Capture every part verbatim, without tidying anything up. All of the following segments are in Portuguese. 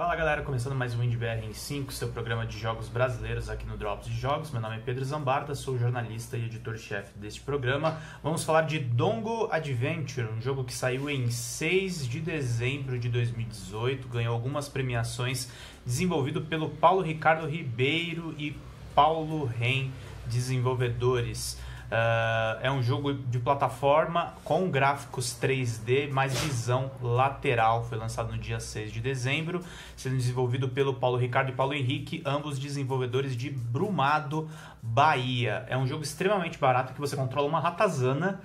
Fala galera, começando mais um Indie B R em cinco, seu programa de jogos brasileiros aqui no Drops de Jogos. Meu nome é Pedro Zambarda, sou jornalista e editor-chefe deste programa. Vamos falar de Dongo Adventure, um jogo que saiu em seis de dezembro de dois mil e dezoito, ganhou algumas premiações, desenvolvido pelo Paulo Ricardo Ribeiro e Paulo Ren, desenvolvedores. Uh, é um jogo de plataforma com gráficos três D, mais visão lateral. Foi lançado no dia seis de dezembro, sendo desenvolvido pelo Paulo Ricardo e Paulo Henrique, ambos desenvolvedores de Brumado, Bahia. É um jogo extremamente barato que você controla uma ratazana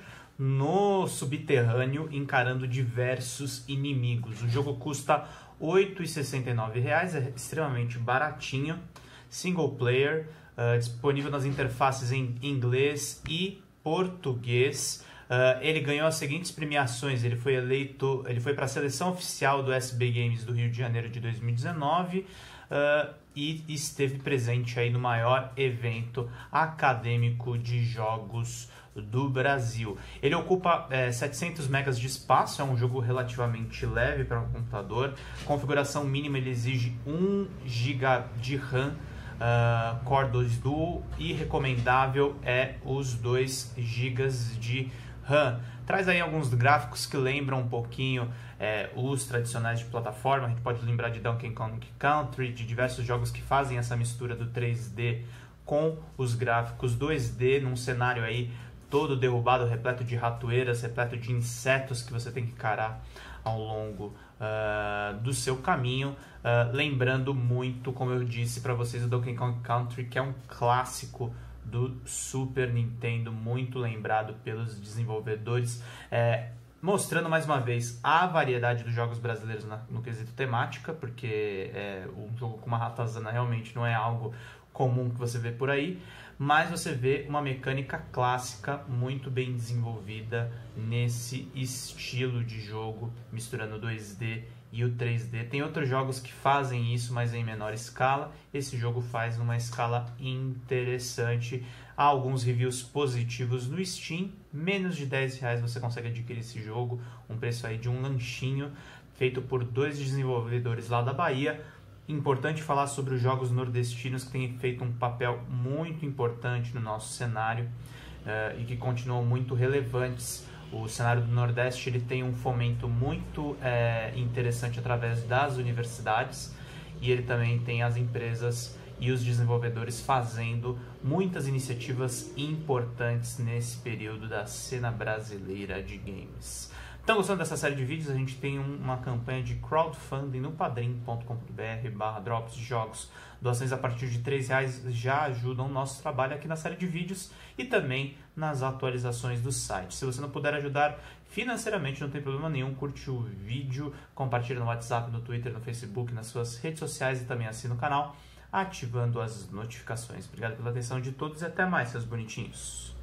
no subterrâneo encarando diversos inimigos. O jogo custa oito reais e sessenta e nove centavos, é extremamente baratinho, single player. Uh, disponível nas interfaces em inglês e português. Uh, ele ganhou as seguintes premiações. Ele foi eleito, ele foi para a seleção oficial do S B Games do Rio de Janeiro de dois mil e dezenove uh, e esteve presente aí no maior evento acadêmico de jogos do Brasil. Ele ocupa é, setecentos megas de espaço, é um jogo relativamente leve para um computador. Configuração mínima, ele exige um giga de RAM. Uh, Core dois Duo, e recomendável é os dois gigas de RAM. Traz aí alguns gráficos que lembram um pouquinho é, os tradicionais de plataforma. A gente pode lembrar de Donkey Kong Country, de diversos jogos que fazem essa mistura do três D com os gráficos dois D, num cenário aí todo derrubado, repleto de ratoeiras, repleto de insetos que você tem que encarar ao longo uh, do seu caminho, uh, lembrando muito, como eu disse para vocês, o Donkey Kong Country, que é um clássico do Super Nintendo, muito lembrado pelos desenvolvedores, é, mostrando mais uma vez a variedade dos jogos brasileiros na, no quesito temática, porque é, um jogo com uma ratazana realmente não é algo comum que você vê por aí, mas você vê uma mecânica clássica muito bem desenvolvida nesse estilo de jogo, misturando o dois D e o três D. Tem outros jogos que fazem isso, mas em menor escala. Esse jogo faz numa escala interessante. Há alguns reviews positivos no Steam. Menos de dez reais você consegue adquirir esse jogo, um preço aí de um lanchinho, feito por dois desenvolvedores lá da Bahia. Importante falar sobre os jogos nordestinos, que têm feito um papel muito importante no nosso cenário uh, e que continuam muito relevantes. O cenário do Nordeste ele tem um fomento muito é, interessante através das universidades, e ele também tem as empresas e os desenvolvedores fazendo muitas iniciativas importantes nesse período da cena brasileira de games. Estão gostando dessa série de vídeos? A gente tem uma campanha de crowdfunding no padrim ponto com ponto br barra drops de jogos. Doações a partir de três reais já ajudam o nosso trabalho aqui na série de vídeos e também nas atualizações do site. Se você não puder ajudar financeiramente, não tem problema nenhum, curte o vídeo, compartilha no WhatsApp, no Twitter, no Facebook, nas suas redes sociais e também assina o canal, ativando as notificações. Obrigado pela atenção de todos e até mais, seus bonitinhos.